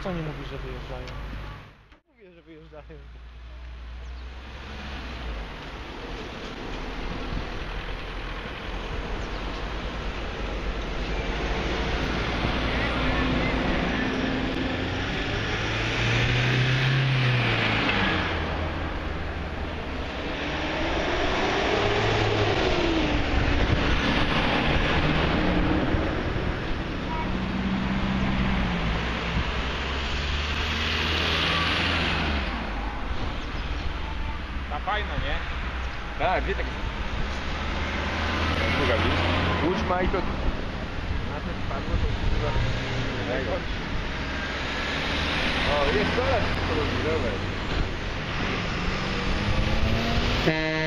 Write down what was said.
Co nie mówi, że wyjeżdżają? Mówię, że wyjeżdżają. Ta fajna, nie? Tak, gdzie tak jest? Druga widzisz? Łódź ma i to... Na tym spadło to chyba... O, jest to lepsze, to robi, dawaj.